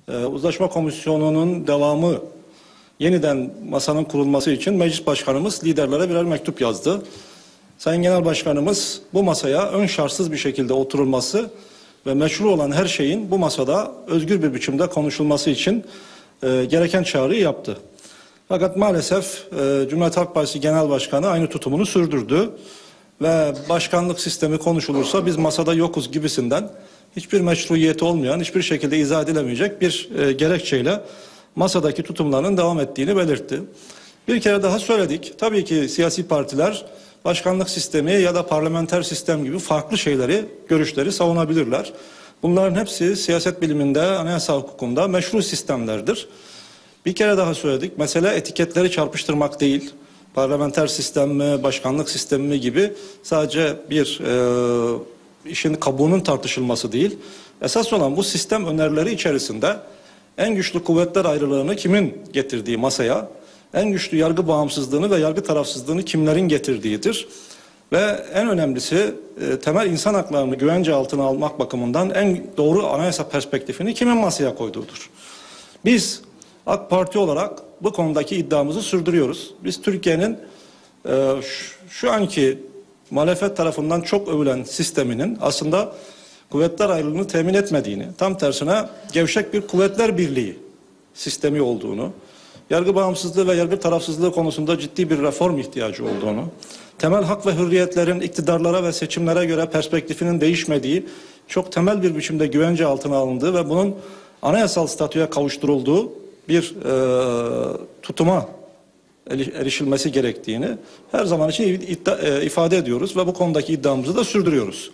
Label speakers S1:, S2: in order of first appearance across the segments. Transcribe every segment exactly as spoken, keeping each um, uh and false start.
S1: e, Uzlaşma Komisyonu'nun devamı yeniden masanın kurulması için Meclis Başkanımız liderlere birer mektup yazdı. Sayın Genel Başkanımız bu masaya ön şartsız bir şekilde oturulması ve meşru olan her şeyin bu masada özgür bir biçimde konuşulması için e, gereken çağrıyı yaptı. Fakat maalesef e, Cumhuriyet Halk Partisi Genel Başkanı aynı tutumunu sürdürdü ve başkanlık sistemi konuşulursa biz masada yokuz gibisinden hiçbir meşruiyeti olmayan, hiçbir şekilde izah edilemeyecek bir e, gerekçeyle masadaki tutumlarının devam ettiğini belirtti. Bir kere daha söyledik. Tabii ki siyasi partiler başkanlık sistemi ya da parlamenter sistem gibi farklı şeyleri, görüşleri savunabilirler. Bunların hepsi siyaset biliminde, anayasa hukukunda meşru sistemlerdir. Bir kere daha söyledik. Mesele etiketleri çarpıştırmak değil. Parlamenter sistem mi, başkanlık sistemi mi gibi sadece bir e, işin kabuğunun tartışılması değil. Esas olan bu sistem önerileri içerisinde en güçlü kuvvetler ayrılığını kimin getirdiği masaya, en güçlü yargı bağımsızlığını ve yargı tarafsızlığını kimlerin getirdiğidir. Ve en önemlisi e, temel insan haklarını güvence altına almak bakımından en doğru anayasa perspektifini kimin masaya koyduğudur. Biz AK Parti olarak bu konudaki iddiamızı sürdürüyoruz. Biz Türkiye'nin e, şu, şu anki muhalefet tarafından çok övülen sisteminin aslında kuvvetler ayrılığını temin etmediğini, tam tersine gevşek bir kuvvetler birliği sistemi olduğunu, yargı bağımsızlığı ve yargı tarafsızlığı konusunda ciddi bir reform ihtiyacı olduğunu, temel hak ve hürriyetlerin iktidarlara ve seçimlere göre perspektifinin değişmediği, çok temel bir biçimde güvence altına alındığı ve bunun anayasal statüye kavuşturulduğu bir e, tutuma erişilmesi gerektiğini her zaman için iddia, e, ifade ediyoruz ve bu konudaki iddiamızı da sürdürüyoruz.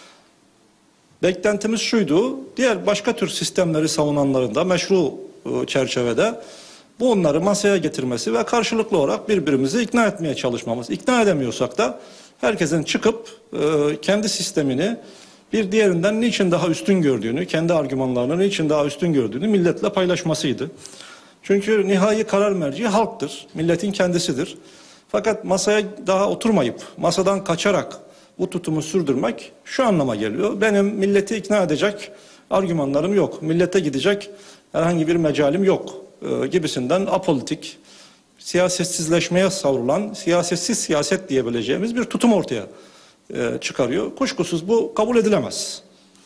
S1: Beklentimiz şuydu, diğer başka tür sistemleri savunanların da meşru e, çerçevede bu onları masaya getirmesi ve karşılıklı olarak birbirimizi ikna etmeye çalışmamız. İkna edemiyorsak da herkesin çıkıp e, kendi sistemini bir diğerinden niçin daha üstün gördüğünü, kendi argümanlarını niçin daha üstün gördüğünü milletle paylaşmasıydı. Çünkü nihai karar merci halktır, milletin kendisidir. Fakat masaya daha oturmayıp, masadan kaçarak bu tutumu sürdürmek şu anlama geliyor. Benim milleti ikna edecek argümanlarım yok, millete gidecek herhangi bir mecalim yok e, gibisinden apolitik, siyasetsizleşmeye savrulan, siyasetsiz siyaset diyebileceğimiz bir tutum ortaya e, çıkarıyor. Kuşkusuz bu kabul edilemez.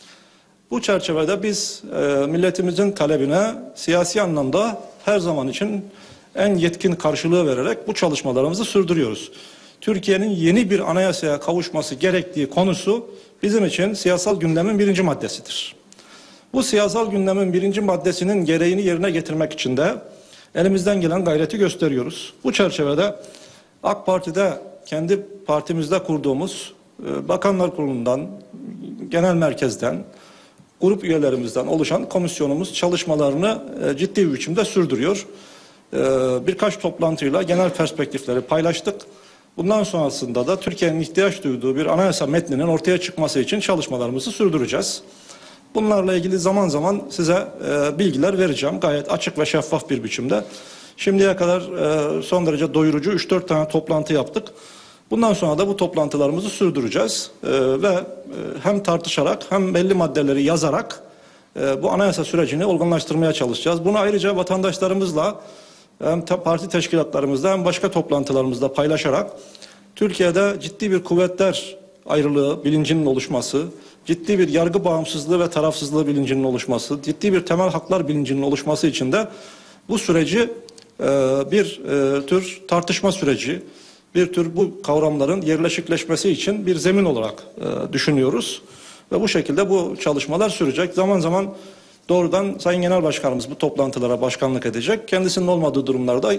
S1: Bu çerçevede biz e, milletimizin talebine siyasi anlamda her zaman için en yetkin karşılığı vererek bu çalışmalarımızı sürdürüyoruz. Türkiye'nin yeni bir anayasaya kavuşması gerektiği konusu bizim için siyasal gündemin birinci maddesidir. Bu siyasal gündemin birinci maddesinin gereğini yerine getirmek için de elimizden gelen gayreti gösteriyoruz. Bu çerçevede AK Parti'de kendi partimizde kurduğumuz e, Bakanlar Kurulu'ndan, genel merkezden, grup üyelerimizden oluşan komisyonumuz çalışmalarını e, ciddi bir biçimde sürdürüyor. E, birkaç toplantıyla genel perspektifleri paylaştık. Bundan sonrasında da Türkiye'nin ihtiyaç duyduğu bir anayasa metninin ortaya çıkması için çalışmalarımızı sürdüreceğiz. Bunlarla ilgili zaman zaman size e, bilgiler vereceğim. Gayet açık ve şeffaf bir biçimde. Şimdiye kadar e, son derece doyurucu üç dört tane toplantı yaptık. Bundan sonra da bu toplantılarımızı sürdüreceğiz. E, ve e, hem tartışarak hem belli maddeleri yazarak e, bu anayasa sürecini olgunlaştırmaya çalışacağız. Bunu ayrıca vatandaşlarımızla hem parti teşkilatlarımızda hem başka toplantılarımızda paylaşarak Türkiye'de ciddi bir kuvvetler ayrılığı bilincinin oluşması, ciddi bir yargı bağımsızlığı ve tarafsızlığı bilincinin oluşması, ciddi bir temel haklar bilincinin oluşması için de bu süreci e, bir e, tür tartışma süreci, bir tür bu kavramların yerleşikleşmesi için bir zemin olarak e, düşünüyoruz. Ve bu şekilde bu çalışmalar sürecek. Zaman zaman doğrudan Sayın Genel Başkanımız bu toplantılara başkanlık edecek. Kendisinin olmadığı durumlarda e,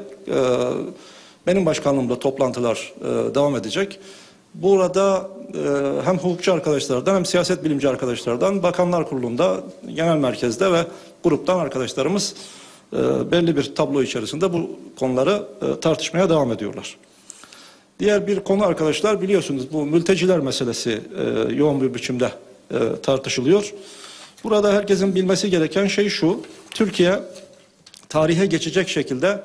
S1: benim başkanlığımda toplantılar e, devam edecek. Burada e, hem hukukçu arkadaşlardan hem siyaset bilimci arkadaşlardan Bakanlar Kurulu'nda, genel merkezde ve gruptan arkadaşlarımız e, belli bir tablo içerisinde bu konuları e, tartışmaya devam ediyorlar. Diğer bir konu arkadaşlar, biliyorsunuz bu mülteciler meselesi e, yoğun bir biçimde e, tartışılıyor. Burada herkesin bilmesi gereken şey şu: Türkiye tarihe geçecek şekilde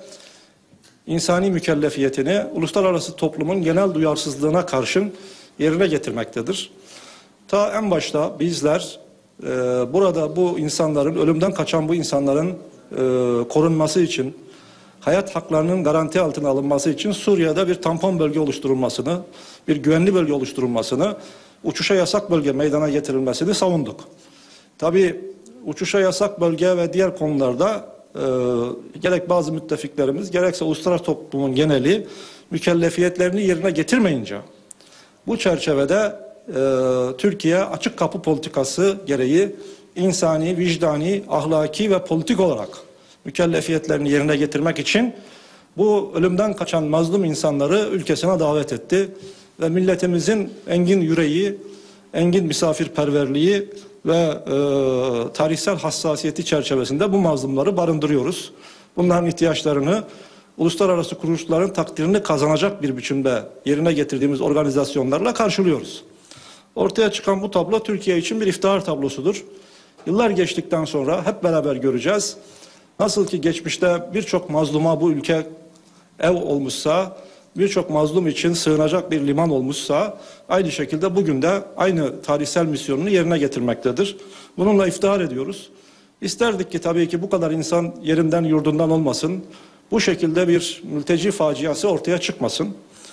S1: insani mükellefiyetini uluslararası toplumun genel duyarsızlığına karşın yerine getirmektedir. Ta en başta bizler e, burada bu insanların, ölümden kaçan bu insanların e, korunması için, hayat haklarının garanti altına alınması için Suriye'de bir tampon bölge oluşturulmasını, bir güvenli bölge oluşturulmasını, uçuşa yasak bölge meydana getirilmesini savunduk. Tabii uçuşa yasak bölge ve diğer konularda e, gerek bazı müttefiklerimiz gerekse uluslararası toplumun geneli mükellefiyetlerini yerine getirmeyince bu çerçevede e, Türkiye açık kapı politikası gereği insani, vicdani, ahlaki ve politik olarak mükellefiyetlerini yerine getirmek için bu ölümden kaçan mazlum insanları ülkesine davet etti ve milletimizin engin yüreği, engin misafirperverliği ve e, tarihsel hassasiyeti çerçevesinde bu mazlumları barındırıyoruz. Bunların ihtiyaçlarını uluslararası kuruluşların takdirini kazanacak bir biçimde yerine getirdiğimiz organizasyonlarla karşılıyoruz. Ortaya çıkan bu tablo Türkiye için bir iftihar tablosudur. Yıllar geçtikten sonra hep beraber göreceğiz. Nasıl ki geçmişte birçok mazluma bu ülke ev olmuşsa, birçok mazlum için sığınacak bir liman olmuşsa, aynı şekilde bugün de aynı tarihsel misyonunu yerine getirmektedir. Bununla iftihar ediyoruz. İsterdik ki tabii ki bu kadar insan yerinden yurdundan olmasın, bu şekilde bir mülteci faciası ortaya çıkmasın.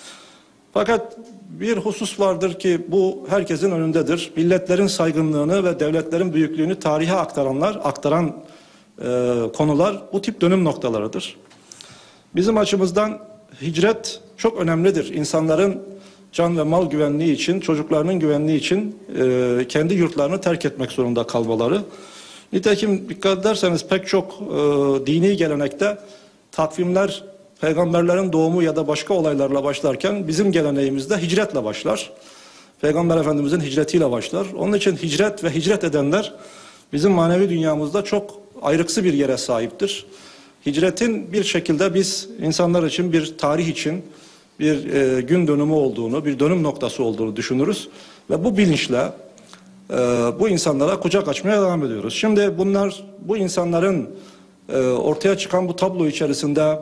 S1: Fakat bir husus vardır ki bu herkesin önündedir. Milletlerin saygınlığını ve devletlerin büyüklüğünü tarihe aktaranlar, aktaran e, konular bu tip dönüm noktalarıdır. Bizim açımızdan hicret çok önemlidir. İnsanların can ve mal güvenliği için, çocuklarının güvenliği için e, kendi yurtlarını terk etmek zorunda kalmaları. Nitekim dikkat ederseniz pek çok e, dini gelenekte takvimler peygamberlerin doğumu ya da başka olaylarla başlarken bizim geleneğimizde hicretle başlar. Peygamber Efendimizin hicretiyle başlar. Onun için hicret ve hicret edenler bizim manevi dünyamızda çok ayrıksı bir yere sahiptir. Hicretin bir şekilde biz insanlar için bir tarih için bir e, gün dönümü olduğunu, bir dönüm noktası olduğunu düşünürüz. Ve bu bilinçle e, bu insanlara kucak açmaya devam ediyoruz. Şimdi bunlar, bu insanların e, ortaya çıkan bu tablo içerisinde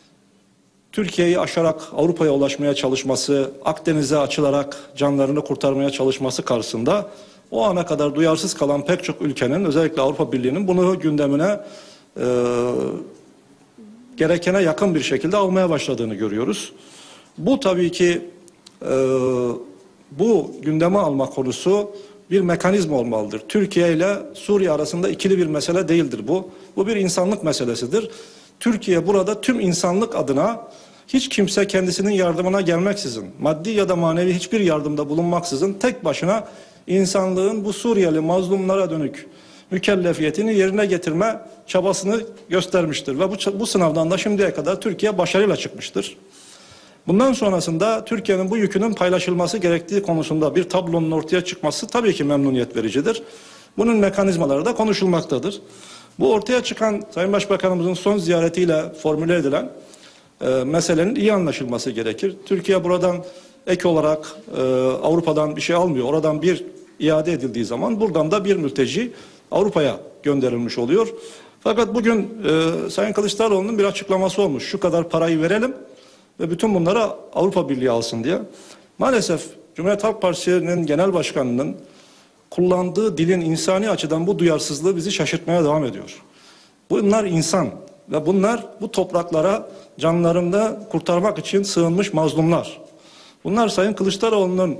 S1: Türkiye'yi aşarak Avrupa'ya ulaşmaya çalışması, Akdeniz'e açılarak canlarını kurtarmaya çalışması karşısında o ana kadar duyarsız kalan pek çok ülkenin, özellikle Avrupa Birliği'nin bunu gündemine e, gerekene yakın bir şekilde almaya başladığını görüyoruz. Bu tabii ki e, bu gündeme alma konusu bir mekanizma olmalıdır. Türkiye ile Suriye arasında ikili bir mesele değildir bu. Bu bir insanlık meselesidir. Türkiye burada tüm insanlık adına hiç kimse kendisinin yardımına gelmeksizin, maddi ya da manevi hiçbir yardımda bulunmaksızın tek başına insanlığın bu Suriyeli mazlumlara dönük mükellefiyetini yerine getirme çabasını göstermiştir. Ve bu, bu sınavdan da şimdiye kadar Türkiye başarıyla çıkmıştır. Bundan sonrasında Türkiye'nin bu yükünün paylaşılması gerektiği konusunda bir tablonun ortaya çıkması tabii ki memnuniyet vericidir. Bunun mekanizmaları da konuşulmaktadır. Bu ortaya çıkan Sayın Başbakanımızın son ziyaretiyle formüle edilen e, meselenin iyi anlaşılması gerekir. Türkiye buradan ek olarak e, Avrupa'dan bir şey almıyor. Oradan bir iade edildiği zaman buradan da bir mülteci Avrupa'ya gönderilmiş oluyor. Fakat bugün e, Sayın Kılıçdaroğlu'nun bir açıklaması olmuş. Şu kadar parayı verelim ve bütün bunları Avrupa Birliği alsın diye. Maalesef Cumhuriyet Halk Partisi'nin genel başkanının kullandığı dilin insani açıdan bu duyarsızlığı bizi şaşırtmaya devam ediyor. Bunlar insan ve bunlar bu topraklara canlarını kurtarmak için sığınmış mazlumlar. Bunlar Sayın Kılıçdaroğlu'nun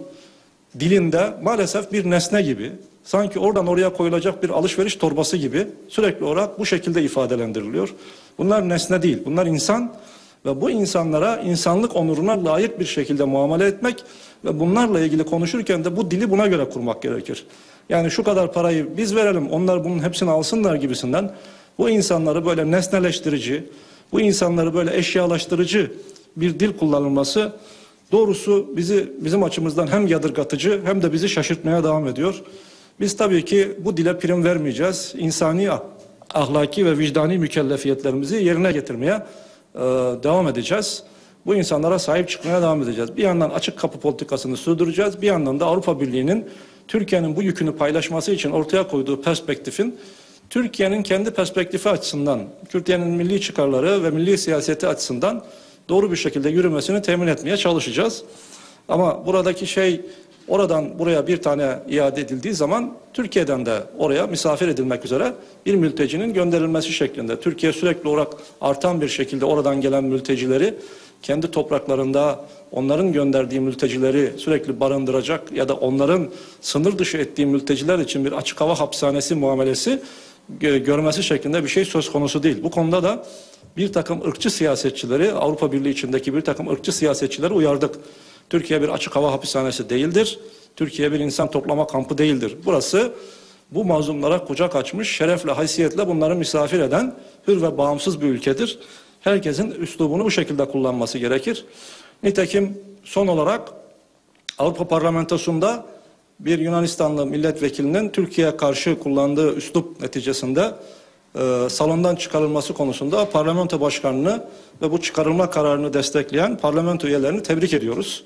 S1: dilinde maalesef bir nesne gibi, sanki oradan oraya koyulacak bir alışveriş torbası gibi sürekli olarak bu şekilde ifadelendiriliyor. Bunlar nesne değil, bunlar insan ve bu insanlara insanlık onuruna layık bir şekilde muamele etmek ve bunlarla ilgili konuşurken de bu dili buna göre kurmak gerekir. Yani şu kadar parayı biz verelim, onlar bunun hepsini alsınlar gibisinden bu insanları böyle nesneleştirici, bu insanları böyle eşyalaştırıcı bir dil kullanılması doğrusu bizi bizim açımızdan hem yadırgatıcı hem de bizi şaşırtmaya devam ediyor. Biz tabii ki bu dile prim vermeyeceğiz. İnsani, ahlaki ve vicdani mükellefiyetlerimizi yerine getirmeye e, devam edeceğiz. Bu insanlara sahip çıkmaya devam edeceğiz. Bir yandan açık kapı politikasını sürdüreceğiz. Bir yandan da Avrupa Birliği'nin Türkiye'nin bu yükünü paylaşması için ortaya koyduğu perspektifin Türkiye'nin kendi perspektifi açısından, Türkiye'nin milli çıkarları ve milli siyaseti açısından doğru bir şekilde yürümesini temin etmeye çalışacağız. Ama buradaki şey oradan buraya bir tane iade edildiği zaman Türkiye'den de oraya misafir edilmek üzere bir mültecinin gönderilmesi şeklinde. Türkiye sürekli olarak artan bir şekilde oradan gelen mültecileri kendi topraklarında onların gönderdiği mültecileri sürekli barındıracak ya da onların sınır dışı ettiği mülteciler için bir açık hava hapishanesi muamelesi görmesi şeklinde bir şey söz konusu değil. Bu konuda da bir takım ırkçı siyasetçileri, Avrupa Birliği içindeki bir takım ırkçı siyasetçileri uyardık. Türkiye bir açık hava hapishanesi değildir. Türkiye bir insan toplama kampı değildir. Burası bu mazlumlara kucak açmış, şerefle, haysiyetle bunları misafir eden hür ve bağımsız bir ülkedir. Herkesin üslubunu bu şekilde kullanması gerekir. Nitekim son olarak Avrupa Parlamentosu'nda bir Yunanistanlı milletvekilinin Türkiye'ye karşı kullandığı üslup neticesinde e, salondan çıkarılması konusunda parlamento başkanını ve bu çıkarılma kararını destekleyen parlamento üyelerini tebrik ediyoruz.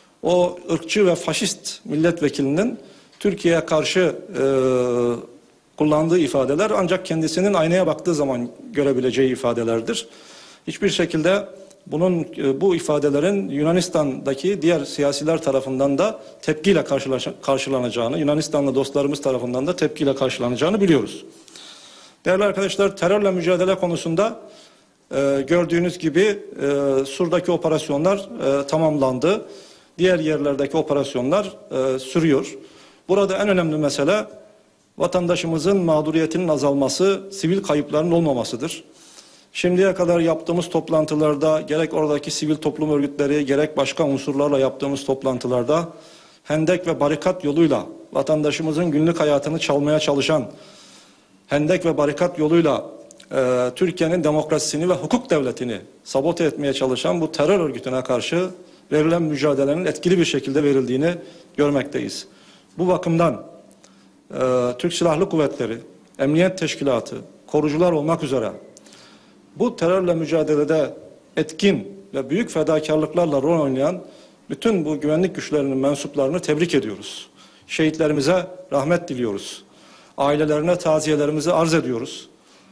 S1: O ırkçı ve faşist milletvekilinin Türkiye'ye karşı e, kullandığı ifadeler ancak kendisinin aynaya baktığı zaman görebileceği ifadelerdir. Hiçbir şekilde bunun bu ifadelerin Yunanistan'daki diğer siyasiler tarafından da tepkiyle karşılanacağını, Yunanistanlı dostlarımız tarafından da tepkiyle karşılanacağını biliyoruz. Değerli arkadaşlar, terörle mücadele konusunda e, gördüğünüz gibi e, Sur'daki operasyonlar e, tamamlandı. Diğer yerlerdeki operasyonlar e, sürüyor. Burada en önemli mesele vatandaşımızın mağduriyetinin azalması, sivil kayıpların olmamasıdır. Şimdiye kadar yaptığımız toplantılarda gerek oradaki sivil toplum örgütleri gerek başka unsurlarla yaptığımız toplantılarda hendek ve barikat yoluyla vatandaşımızın günlük hayatını çalmaya çalışan, hendek ve barikat yoluyla e, Türkiye'nin demokrasisini ve hukuk devletini sabote etmeye çalışan bu terör örgütüne karşı verilen mücadelenin etkili bir şekilde verildiğini görmekteyiz. Bu bakımdan e, Türk Silahlı Kuvvetleri, Emniyet Teşkilatı, korucular olmak üzere bu terörle mücadelede etkin ve büyük fedakarlıklarla rol oynayan bütün bu güvenlik güçlerinin mensuplarını tebrik ediyoruz. Şehitlerimize rahmet diliyoruz. Ailelerine taziyelerimizi arz ediyoruz.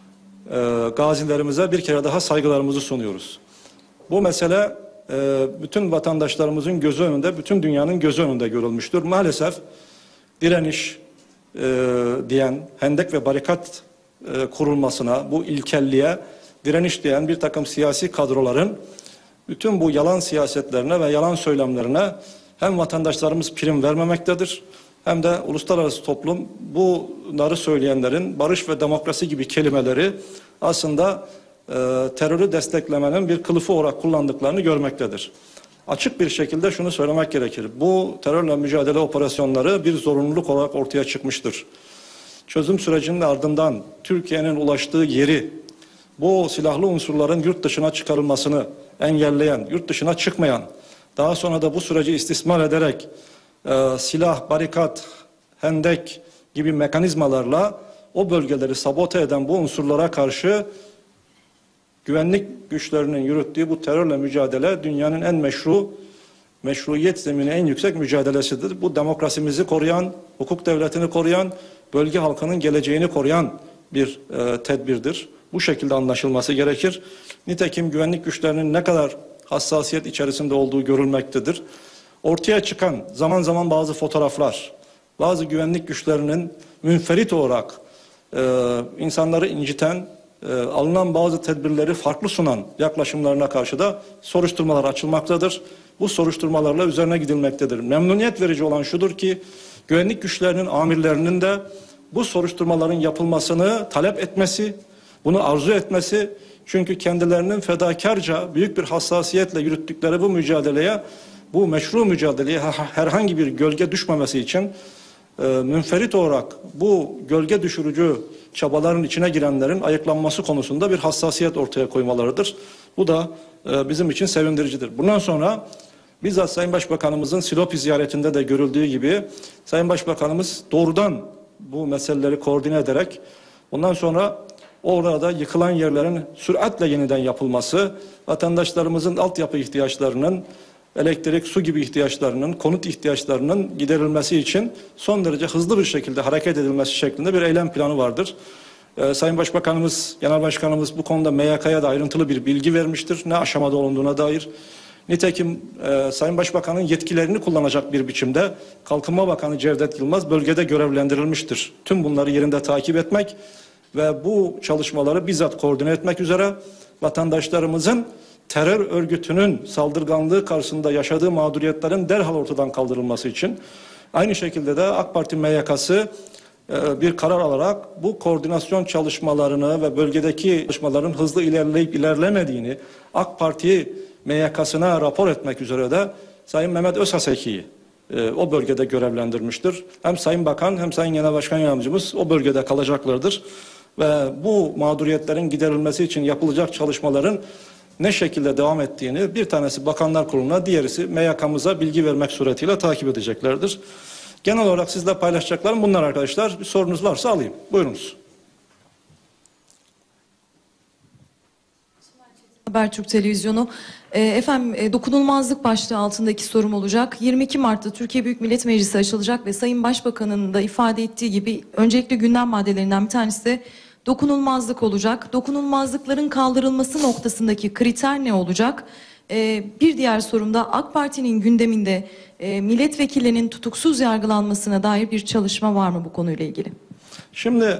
S1: Ee, gazilerimize bir kere daha saygılarımızı sunuyoruz. Bu mesele e, bütün vatandaşlarımızın gözü önünde, bütün dünyanın gözü önünde görülmüştür. Maalesef direniş e, diyen, hendek ve barikat e, kurulmasına, bu ilkelliğe direniş diyen bir takım siyasi kadroların bütün bu yalan siyasetlerine ve yalan söylemlerine hem vatandaşlarımız prim vermemektedir hem de uluslararası toplum bunları söyleyenlerin barış ve demokrasi gibi kelimeleri aslında e, terörü desteklemenin bir kılıfı olarak kullandıklarını görmektedir. Açık bir şekilde şunu söylemek gerekir. Bu terörle mücadele operasyonları bir zorunluluk olarak ortaya çıkmıştır. Çözüm sürecinin ardından Türkiye'nin ulaştığı yeri, bu silahlı unsurların yurt dışına çıkarılmasını engelleyen, yurt dışına çıkmayan, daha sonra da bu süreci istismar ederek e, silah, barikat, hendek gibi mekanizmalarla o bölgeleri sabote eden bu unsurlara karşı güvenlik güçlerinin yürüttüğü bu terörle mücadele dünyanın en meşru, meşruiyet zemini en yüksek mücadelesidir. Bu demokrasimizi koruyan, hukuk devletini koruyan, bölge halkının geleceğini koruyan bir e, tedbirdir. Bu şekilde anlaşılması gerekir. Nitekim güvenlik güçlerinin ne kadar hassasiyet içerisinde olduğu görülmektedir. Ortaya çıkan zaman zaman bazı fotoğraflar, bazı güvenlik güçlerinin münferit olarak e, insanları inciten, e, alınan bazı tedbirleri farklı sunan yaklaşımlarına karşı da soruşturmalar açılmaktadır. Bu soruşturmalarla üzerine gidilmektedir. Memnuniyet verici olan şudur ki güvenlik güçlerinin amirlerinin de bu soruşturmaların yapılmasını talep etmesi, bunu arzu etmesi, çünkü kendilerinin fedakarca büyük bir hassasiyetle yürüttükleri bu mücadeleye, bu meşru mücadeleye herhangi bir gölge düşmemesi için e, münferit olarak bu gölge düşürücü çabaların içine girenlerin ayıklanması konusunda bir hassasiyet ortaya koymalarıdır. Bu da e, bizim için sevindiricidir. Bundan sonra bizzat Sayın Başbakanımızın Silopi ziyaretinde de görüldüğü gibi Sayın Başbakanımız doğrudan bu meseleleri koordine ederek bundan sonra orada yıkılan yerlerin süratle yeniden yapılması, vatandaşlarımızın altyapı ihtiyaçlarının, elektrik, su gibi ihtiyaçlarının, konut ihtiyaçlarının giderilmesi için son derece hızlı bir şekilde hareket edilmesi şeklinde bir eylem planı vardır. Ee, Sayın Başbakanımız, Genel Başkanımız bu konuda M Y K'ya da ayrıntılı bir bilgi vermiştir. Ne aşamada olunduğuna dair. Nitekim e, Sayın Başbakan'ın yetkilerini kullanacak bir biçimde Kalkınma Bakanı Cevdet Yılmaz bölgede görevlendirilmiştir. Tüm bunları yerinde takip etmek ve bu çalışmaları bizzat koordine etmek üzere vatandaşlarımızın terör örgütünün saldırganlığı karşısında yaşadığı mağduriyetlerin derhal ortadan kaldırılması için, aynı şekilde de AK Parti M Y K'sı e, bir karar alarak bu koordinasyon çalışmalarını ve bölgedeki çalışmaların hızlı ilerleyip ilerlemediğini AK Parti M Y K'sına rapor etmek üzere de Sayın Mehmet Özhaseki'yi e, o bölgede görevlendirmiştir. Hem Sayın Bakan hem Sayın Genel Başkan Yardımcımız o bölgede kalacaklardır. Ve bu mağduriyetlerin giderilmesi için yapılacak çalışmaların ne şekilde devam ettiğini bir tanesi Bakanlar Kurulu'na, diğerisi M Y K'mıza bilgi vermek suretiyle takip edeceklerdir. Genel olarak sizle paylaşacaklarım bunlar arkadaşlar. Bir sorunuz varsa alayım. Buyurunuz.
S2: Habertürk Televizyonu. E, efendim e, dokunulmazlık başlığı altındaki sorum olacak. yirmi iki Mart'ta Türkiye Büyük Millet Meclisi açılacak ve Sayın Başbakan'ın da ifade ettiği gibi öncelikle gündem maddelerinden bir tanesi de dokunulmazlık olacak. Dokunulmazlıkların kaldırılması noktasındaki kriter ne olacak? E, bir diğer sorumda AK Parti'nin gündeminde e, milletvekillerinin tutuksuz yargılanmasına dair bir çalışma var mı bu konuyla ilgili?
S1: Şimdi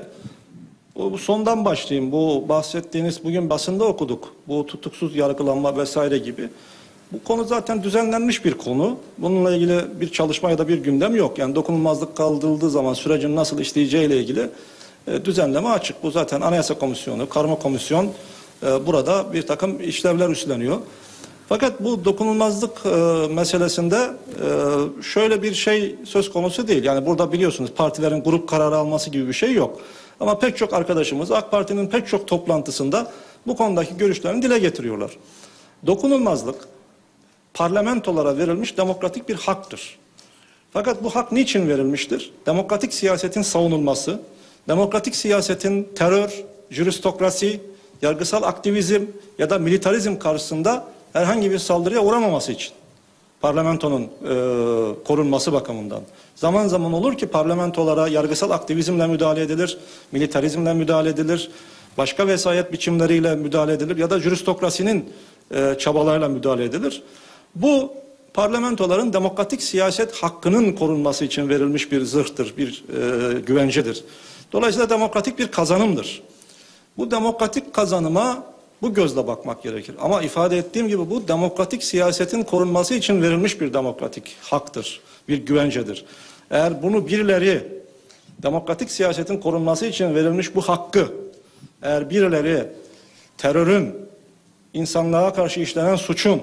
S1: bu sondan başlayayım. Bu bahsettiğiniz, bugün basında okuduk. Bu tutuksuz yargılanma vesaire gibi. Bu konu zaten düzenlenmiş bir konu. Bununla ilgili bir çalışma ya da bir gündem yok. Yani dokunulmazlık kaldırıldığı zaman sürecin nasıl işleyeceği ile ilgili e, düzenleme açık. Bu zaten Anayasa Komisyonu, Karma Komisyon e, burada bir takım işlevler üstleniyor. Fakat bu dokunulmazlık e, meselesinde e, şöyle bir şey söz konusu değil. Yani burada biliyorsunuz partilerin grup kararı alması gibi bir şey yok. Ama pek çok arkadaşımız AK Parti'nin pek çok toplantısında bu konudaki görüşlerini dile getiriyorlar. Dokunulmazlık parlamentolara verilmiş demokratik bir haktır. Fakat bu hak niçin verilmiştir? Demokratik siyasetin savunulması, demokratik siyasetin terör, jüristokrasi, yargısal aktivizm ya da militarizm karşısında herhangi bir saldırıya uğramaması için. Parlamentonun e, korunması bakımından. Zaman zaman olur ki parlamentolara yargısal aktivizmle müdahale edilir, militarizmle müdahale edilir, başka vesayet biçimleriyle müdahale edilir ya da jüristokrasinin e, çabalarıyla müdahale edilir. Bu parlamentoların demokratik siyaset hakkının korunması için verilmiş bir zırhtır, bir e, güvencedir. Dolayısıyla demokratik bir kazanımdır. Bu demokratik kazanıma bu gözle bakmak gerekir. Ama ifade ettiğim gibi bu demokratik siyasetin korunması için verilmiş bir demokratik haktır, bir güvencedir. Eğer bunu birileri demokratik siyasetin korunması için verilmiş bu hakkı, eğer birileri terörün, insanlığa karşı işlenen suçun,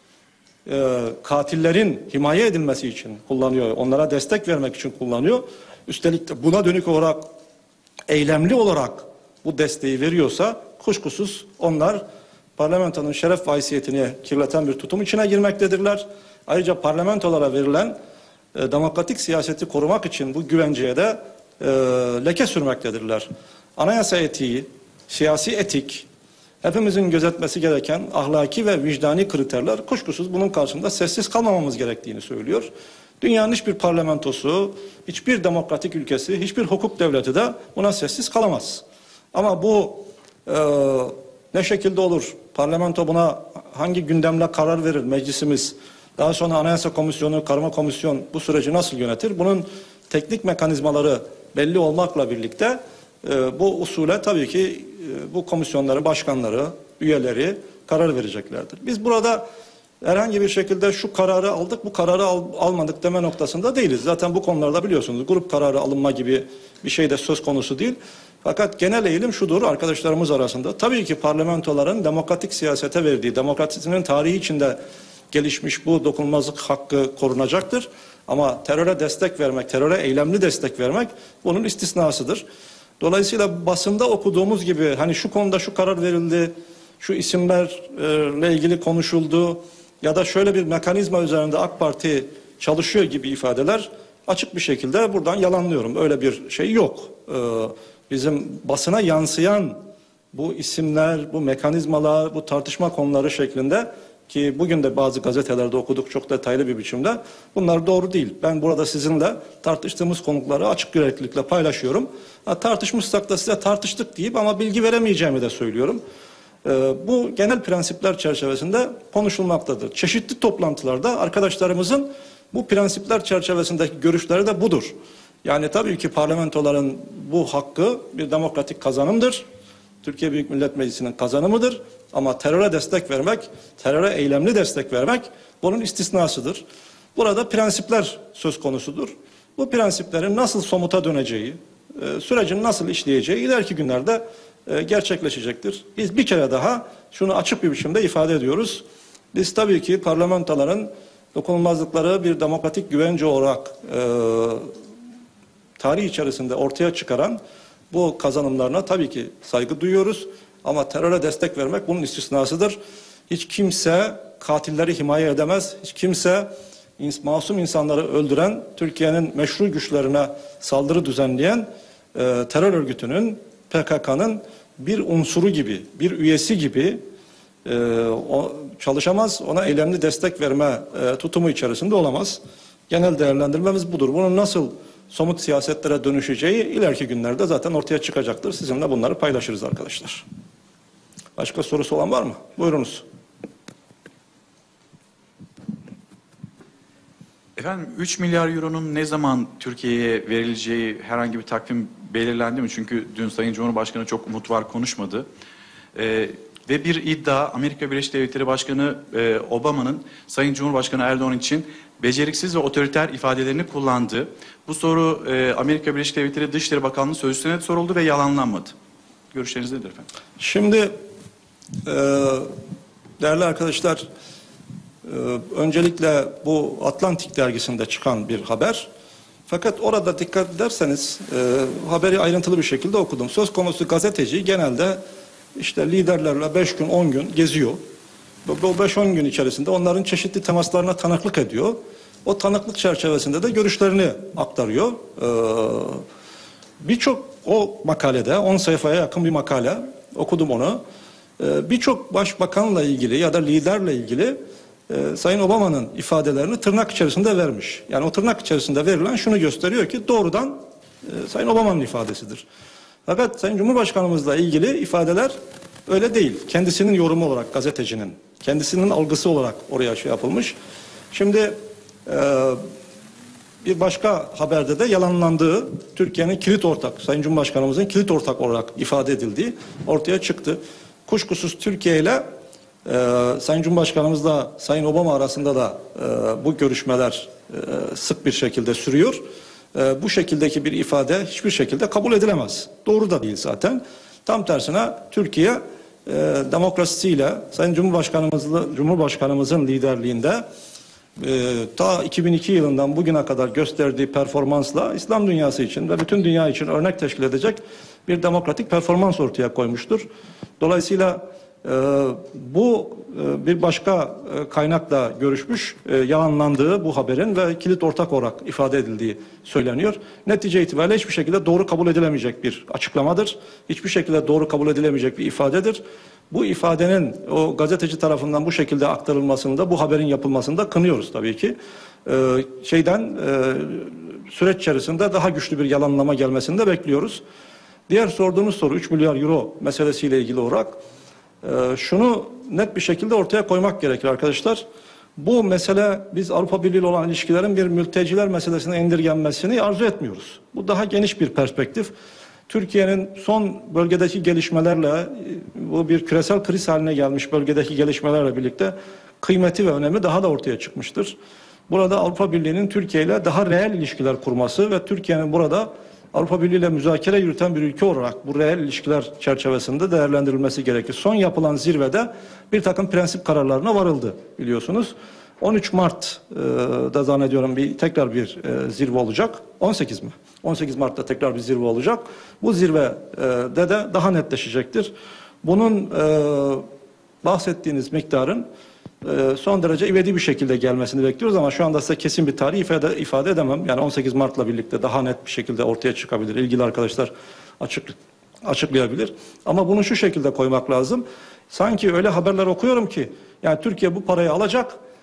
S1: e, katillerin himaye edilmesi için kullanıyor, onlara destek vermek için kullanıyor, üstelik de buna dönük olarak eylemli olarak bu desteği veriyorsa kuşkusuz onlar parlamentonun şeref ve haysiyetini kirleten bir tutum içine girmektedirler. Ayrıca parlamentolara verilen e, demokratik siyaseti korumak için bu güvenceye de e, leke sürmektedirler. Anayasa etiği, siyasi etik, hepimizin gözetmesi gereken ahlaki ve vicdani kriterler kuşkusuz bunun karşısında sessiz kalmamamız gerektiğini söylüyor. Dünyanın hiçbir parlamentosu, hiçbir demokratik ülkesi, hiçbir hukuk devleti de buna sessiz kalamaz. Ama bu e, ne şekilde olur? Parlamento buna hangi gündemle karar verir meclisimiz? Daha sonra Anayasa Komisyonu, Karma Komisyon bu süreci nasıl yönetir? Bunun teknik mekanizmaları belli olmakla birlikte e, bu usule tabii ki e, bu komisyonların başkanları, üyeleri karar vereceklerdir. Biz burada herhangi bir şekilde şu kararı aldık, bu kararı al, almadık deme noktasında değiliz. Zaten bu konularda biliyorsunuz grup kararı alınma gibi bir şey de söz konusu değil. Fakat genel eğilim şudur arkadaşlarımız arasında. Tabii ki parlamentoların demokratik siyasete verdiği, demokrasinin tarihi içinde gelişmiş bu dokunulmazlık hakkı korunacaktır. Ama teröre destek vermek, teröre eylemli destek vermek bunun istisnasıdır. Dolayısıyla basında okuduğumuz gibi hani şu konuda şu karar verildi, şu isimlerle ilgili konuşuldu ya da şöyle bir mekanizma üzerinde AK Parti çalışıyor gibi ifadeler açık bir şekilde buradan yalanlıyorum. Öyle bir şey yok. Ee, bizim basına yansıyan bu isimler, bu mekanizmalar, bu tartışma konuları şeklinde ki bugün de bazı gazetelerde okuduk çok detaylı bir biçimde bunlar doğru değil. Ben burada sizinle tartıştığımız konukları açık yüreklilikle paylaşıyorum. Ha, tartışmışsak da size tartıştık deyip ama bilgi veremeyeceğimi de söylüyorum. E, bu genel prensipler çerçevesinde konuşulmaktadır. Çeşitli toplantılarda arkadaşlarımızın bu prensipler çerçevesindeki görüşleri de budur. Yani tabii ki parlamentoların bu hakkı bir demokratik kazanımdır. Türkiye Büyük Millet Meclisi'nin kazanımıdır. Ama teröre destek vermek, teröre eylemli destek vermek bunun istisnasıdır. Burada prensipler söz konusudur. Bu prensiplerin nasıl somuta döneceği, e, sürecin nasıl işleyeceği ileriki günlerde e, gerçekleşecektir. Biz bir kere daha şunu açık bir biçimde ifade ediyoruz. Biz tabii ki parlamentoların dokunulmazlıkları bir demokratik güvence olarak e, tarih içerisinde ortaya çıkaran bu kazanımlarına tabii ki saygı duyuyoruz. Ama teröre destek vermek bunun istisnasıdır. Hiç kimse katilleri himaye edemez. Hiç kimse masum insanları öldüren, Türkiye'nin meşru güçlerine saldırı düzenleyen e, terör örgütünün, P K K'nın bir unsuru gibi, bir üyesi gibi e, o, çalışamaz. Ona eylemli destek verme e, tutumu içerisinde olamaz. Genel değerlendirmemiz budur. Bunun nasıl somut siyasetlere dönüşeceği ileriki günlerde zaten ortaya çıkacaktır. Sizinle bunları paylaşırız arkadaşlar. Başka sorusu olan var mı? Buyurunuz.
S3: Efendim üç milyar euronun ne zaman Türkiye'ye verileceği herhangi bir takvim belirlendi mi? Çünkü dün Sayın Cumhurbaşkanı çok umut var konuşmadı. Ee, ve bir iddia Amerika Birleşik Devletleri Başkanı e, Obama'nın Sayın Cumhurbaşkanı Erdoğan için beceriksiz ve otoriter ifadelerini kullandı. Bu soru e, Amerika Birleşik Devletleri Dışişleri Bakanlığı Sözcüsü'ne de soruldu ve yalanlanmadı. Görüşleriniz nedir efendim?
S1: Şimdi e, değerli arkadaşlar, e, öncelikle bu Atlantik dergisinde çıkan bir haber. Fakat orada dikkat ederseniz e, haberi ayrıntılı bir şekilde okudum. Söz konusu gazeteci genelde işte liderlerle beş gün on gün geziyor. Bu beş on gün içerisinde onların çeşitli temaslarına tanıklık ediyor. O tanıklık çerçevesinde de görüşlerini aktarıyor. Ee, Birçok o makalede on sayfaya yakın bir makale okudum onu. Ee, Birçok başbakanla ilgili ya da liderle ilgili e, Sayın Obama'nın ifadelerini tırnak içerisinde vermiş. Yani o tırnak içerisinde verilen şunu gösteriyor ki doğrudan e, Sayın Obama'nın ifadesidir. Fakat Sayın Cumhurbaşkanımızla ilgili ifadeler öyle değil. Kendisinin yorumu olarak gazetecinin, kendisinin algısı olarak oraya şey yapılmış. Şimdi e, bir başka haberde de yalanlandığı Türkiye'nin kilit ortak, Sayın Cumhurbaşkanımızın kilit ortak olarak ifade edildiği ortaya çıktı. Kuşkusuz Türkiye ile e, Sayın Cumhurbaşkanımızla Sayın Obama arasında da e, bu görüşmeler e, sık bir şekilde sürüyor. E, bu şekildeki bir ifade hiçbir şekilde kabul edilemez. Doğru da değil zaten. Tam tersine Türkiye e, demokrasisiyle Sayın Cumhurbaşkanımızla, Cumhurbaşkanımızın liderliğinde e, ta iki bin iki yılından bugüne kadar gösterdiği performansla İslam dünyası için ve bütün dünya için örnek teşkil edecek bir demokratik performans ortaya koymuştur. Dolayısıyla e, bu e, bir başka e, kaynakla görüşmüş, e, yalanlandığı bu haberin ve kilit ortak olarak ifade edildiği söyleniyor. Netice itibariyle hiçbir şekilde doğru kabul edilemeyecek bir açıklamadır. Hiçbir şekilde doğru kabul edilemeyecek bir ifadedir. Bu ifadenin o gazeteci tarafından bu şekilde aktarılmasında, bu haberin yapılmasında kınıyoruz tabii ki. Ee, şeyden e, süreç içerisinde daha güçlü bir yalanlama gelmesini de bekliyoruz. Diğer sorduğunuz soru üç milyar euro meselesiyle ilgili olarak e, şunu net bir şekilde ortaya koymak gerekir arkadaşlar. Bu mesele biz Avrupa Birliği ile olan ilişkilerin bir mülteciler meselesine indirgenmesini arzu etmiyoruz. Bu daha geniş bir perspektif. Türkiye'nin son bölgedeki gelişmelerle, bu bir küresel kriz haline gelmiş bölgedeki gelişmelerle birlikte kıymeti ve önemi daha da ortaya çıkmıştır. Burada Avrupa Birliği'nin Türkiye ile daha reel ilişkiler kurması ve Türkiye'nin burada Avrupa Birliği ile müzakere yürüten bir ülke olarak bu reel ilişkiler çerçevesinde değerlendirilmesi gerekir. Son yapılan zirvede bir takım prensip kararlarına varıldı biliyorsunuz. on üç Mart'da zannediyorum bir tekrar bir e, zirve olacak. on sekiz mi? on sekiz Mart'ta tekrar bir zirve olacak. Bu zirvede de daha netleşecektir. Bunun e, bahsettiğiniz miktarın e, son derece ivedi bir şekilde gelmesini bekliyoruz ama şu anda size kesin bir tarih ifade, ifade edemem. Yani on sekiz Mart'la birlikte daha net bir şekilde ortaya çıkabilir. İlgili arkadaşlar açık, açıklayabilir. Ama bunu şu şekilde koymak lazım. Sanki öyle haberler okuyorum ki yani Türkiye bu parayı alacak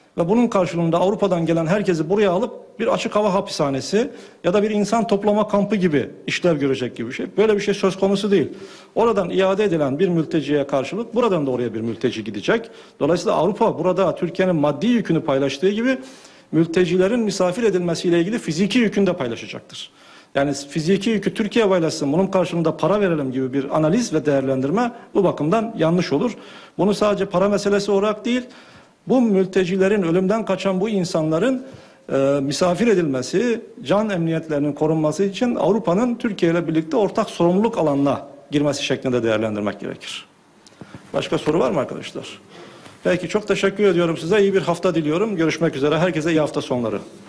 S1: ve bunun karşılığında Avrupa'dan gelen herkesi buraya alıp bir açık hava hapishanesi ya da bir insan toplama kampı gibi işlev görecek gibi bir şey. Böyle bir şey söz konusu değil. Oradan iade edilen bir mülteciye karşılık buradan da oraya bir mülteci gidecek. Dolayısıyla Avrupa burada Türkiye'nin maddi yükünü paylaştığı gibi mültecilerin misafir edilmesiyle ilgili fiziki yükünü de paylaşacaktır. Yani fiziki yükü Türkiye paylaşsın, bunun karşılığında para verelim gibi bir analiz ve değerlendirme bu bakımdan yanlış olur. Bunu sadece para meselesi olarak değil, bu mültecilerin, ölümden kaçan bu insanların e, misafir edilmesi, can emniyetlerinin korunması için Avrupa'nın Türkiye ile birlikte ortak sorumluluk alanına girmesi şeklinde değerlendirmek gerekir. Başka soru var mı arkadaşlar? Peki, çok teşekkür ediyorum size. İyi bir hafta diliyorum. Görüşmek üzere. Herkese iyi hafta sonları.